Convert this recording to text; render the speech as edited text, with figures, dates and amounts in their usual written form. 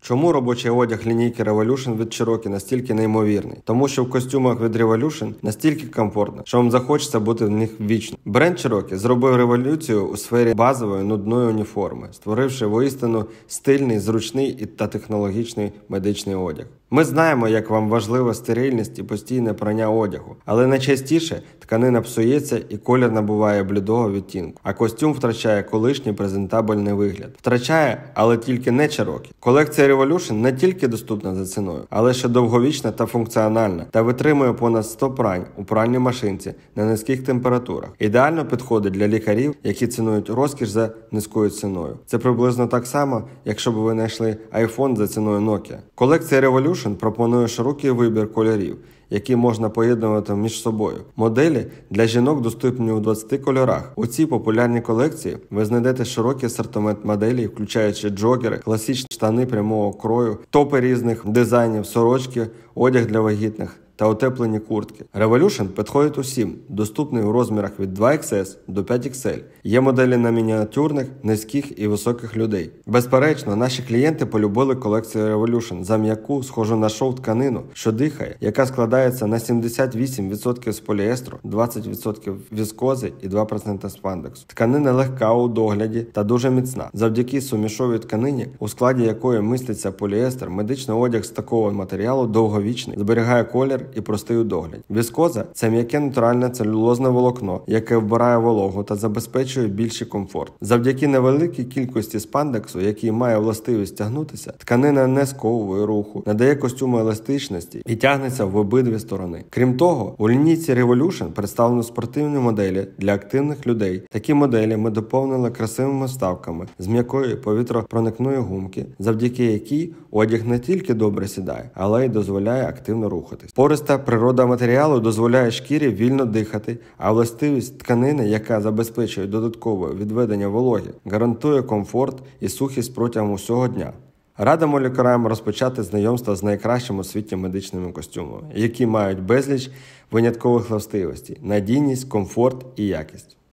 Чому робочий одяг лінійки Revolution від Cherokee настільки неймовірний? Тому що в костюмах від Revolution настільки комфортно, що вам захочеться бути в них вічно. Бренд Cherokee зробив революцію у сфері базової нудної уніформи, створивши воістину стильний, зручний та технологічний медичний одяг. Ми знаємо, як вам важлива стерильність і постійне прання одягу, але найчастіше тканина псується і колір набуває блідого відтінку, а костюм втрачає колишній презентабельний вигляд. Втрачає, але тільки не Cherokee. Колекція Revolution не тільки доступна за ціною, але ще довговічна та функціональна, та витримує понад 100 прань у пральній машинці на низьких температурах. Ідеально підходить для лікарів, які цінують розкіш за низькою ціною. Це приблизно так само, якщо б ви знайшли iPhone за ціною Nokia. Колекція Revolution пропонує широкий вибір кольорів, які можна поєднувати між собою. Моделі для жінок доступні у 20 кольорах. У цій популярній колекції ви знайдете широкий асортимент моделей, включаючи джогери, класичні штани прямого крою, топи різних дизайнів, сорочки, одяг для вагітних та утеплені куртки. Revolution підходить усім, доступний у розмірах від 2XS до 5XL. Є моделі на мініатюрних, низьких і високих людей. Безперечно, наші клієнти полюбили колекцію Revolution за м'яку, схожу на шов тканину, що дихає, яка складається на 78% з поліестру, 20% віскози і 2% спандексу. Тканина легка у догляді та дуже міцна. Завдяки сумішовій тканині, у складі якої міститься поліестер, медичний одяг з такого матеріалу довговічний, зберігає колір і простий у догляді. Віскоза – це м'яке натуральне целюлозне волокно, яке вбирає вологу та забезпечує більший комфорт. Завдяки невеликій кількості спандексу, який має властивість тягнутися, тканина не сковує руху, надає костюму еластичності і тягнеться в обидві сторони. Крім того, у лінійці Revolution представлено спортивні моделі для активних людей. Такі моделі ми доповнили красивими вставками з м'якої повітропроникної гумки, завдяки якій одяг не тільки добре сідає, але й дозволяє активно рухатись. Пориста природа матеріалу дозволяє шкірі вільно дихати, а властивість тканини, яка забезпечує додаткове відведення вологи, гарантує комфорт і сухість протягом усього дня. Радимо лікарям розпочати знайомство з найкращими у світі медичними костюмами, які мають безліч виняткових властивостей – надійність, комфорт і якість.